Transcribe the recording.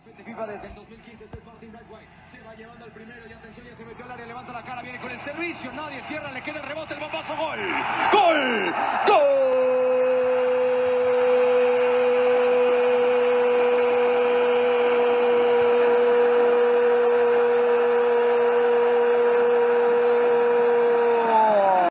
FIFA desde el 2015, este es Martin Braithwaite, se va llevando al primero y atención, ya se metió al área, levanta la cara, viene con el servicio, nadie cierra, le queda el rebote, el bombazo, gol, gol, gol.